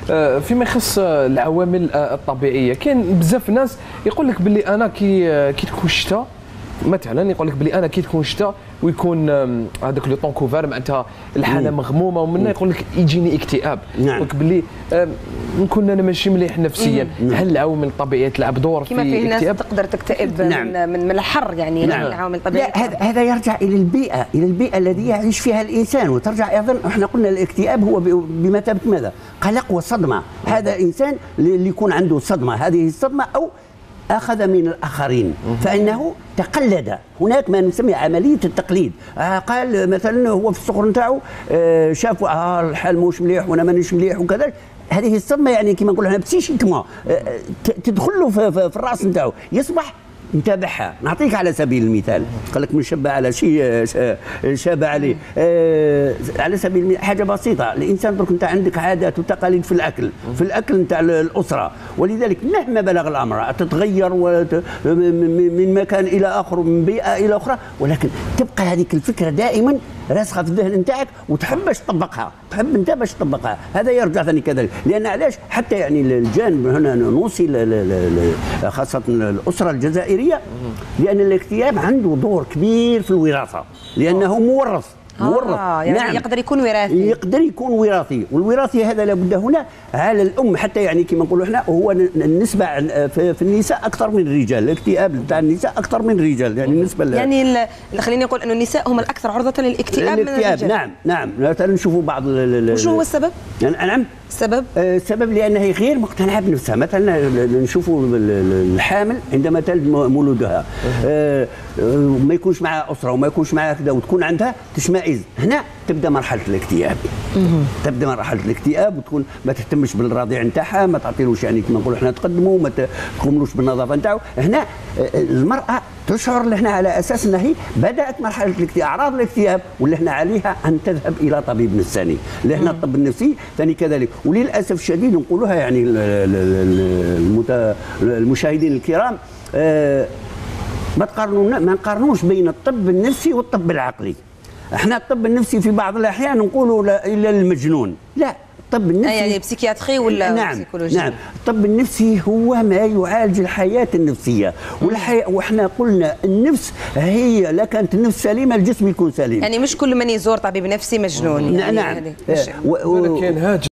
فيما يخص العوامل الطبيعيه، كاين بزاف ناس يقول لك باللي انا كي تكون الشتاء مثلا، يقول لك بلي انا كي تكون الشتاء ويكون هذاك لو طون كوفار معناتها الحاله مغمومه ومنها يقول لك يجيني اكتئاب. يقول لك بلي نكون انا ماشي مليح نفسيا. هل العوامل الطبيعيه تلعب دور في الاكتئاب؟ كما في ناس تقدر تكتئب من الحر يعني. العوامل الطبيعيه هذا يرجع الى البيئه التي يعيش فيها الانسان، وترجع ايضا احنا قلنا الاكتئاب هو بمثابه ماذا؟ قلق وصدمه. هذا انسان اللي يكون عنده صدمه، هذه الصدمه او أخذ من الآخرين فإنه تقلد. هناك ما نسميه عملية التقليد. قال مثلا هو في الصغر نتاعو شافوا الحال موش مليح وأنا مانيش مليح وكذا. هذه الصدمة يعني كما نقولوا احنا بسيشيكمون تدخل له في الرأس نتاعو، يصبح نتابعها. نعطيك على سبيل المثال، قال لك من شب على شيء شاب عليه. على سبيل المثال حاجه بسيطه، الانسان درك انت عندك عادات وتقاليد في الاكل نتاع الاسره، ولذلك مهما بلغ الامر تتغير من مكان الى اخر ومن بيئه الى اخرى، ولكن تبقى هذيك الفكره دائما راسخه في الذهن نتاعك وتحب باش تطبقها، تحب انت باش تطبقها. هذا يرجع ثاني كذلك، لان علاش حتى يعني الجانب هنا نوصي خاصه الاسره الجزائريه، لأن الاكتئاب عنده دور كبير في الوراثة، لأنه مورث. يعني نعم. يقدر يكون وراثي. والوراثي هذا لابد هنا على الأم، حتى يعني كما نقولوا احنا هو النسبة في النساء أكثر من الرجال. الاكتئاب نتاع النساء أكثر من الرجال، يعني بالنسبة يعني خليني نقول أنه النساء هم الأكثر عرضة للاكتئاب من الرجال. نعم. مثلا نشوفوا بعض وشو هو السبب؟ نعم. السبب لأنها غير مقتنعة بنفسها. مثلا نشوفوا الحامل عندما تلد مولودها ما يكونش معها أسرة وما يكونش معها كذا وتكون عندها تشمئز، هنا تبدأ مرحلة الاكتئاب. وتكون ما تهتمش بالرضيع نتاعها، ما تعطيلوش يعني كما نقولوا احنا تقدموا، ما تقوملوش بالنظافة نتاعو. هنا المرأة تشعر لهنا على اساس انها هي بدات مرحله اعراض الاكتئاب، واللي احنا عليها ان تذهب الى طبيب نفساني. لهنا الطب النفسي ثاني كذلك. وللاسف الشديد نقولوها يعني المشاهدين الكرام، ما نقارنوش بين الطب النفسي والطب العقلي. احنا الطب النفسي في بعض الاحيان نقولوا الى المجنون، لا. الطب النفسي يعني بسيكياتري ولا بسيكولوجي؟ نعم. الطب النفسي هو ما يعالج الحياة النفسية واحنا قلنا النفس هي لا كانت النفس سليمة الجسم يكون سليم. يعني مش كل من يزور طبيب نفسي مجنون يعني. نعم. كاين